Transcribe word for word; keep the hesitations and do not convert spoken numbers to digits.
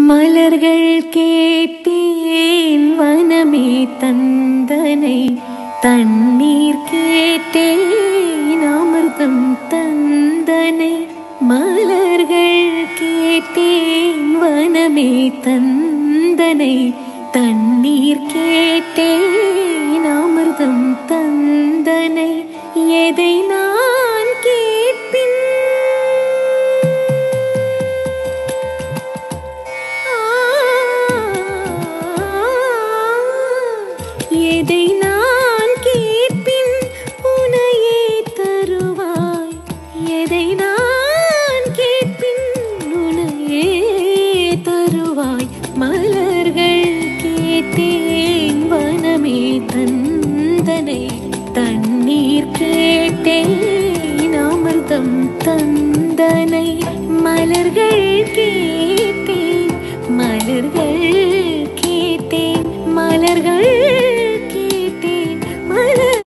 மலர்கள் கேட்டேன் வனமே தந்தனை, தண்ணீர் கேட்டேன் அமிர்தம் தந்தனை. மலர்கள் கேட்டேன் வனமே தந்தனை, தண்ணீர் கேட்டேன் அமிர்தம் தந்தனை. எதை நான் கேட்பின் எதை நான் கேட்பின் உனையே தருவாய். எதை நான் கேட்பின் உனையே தருவாய். மலர்கள் கேட்டேன் வனமே தந்தனை, தண்ணீர் கேட்டேன் அமிர்தம் தந்தனை. மலர்கள் கேட்டேன் மலர்கள் கேட்டேன் மலர்கள்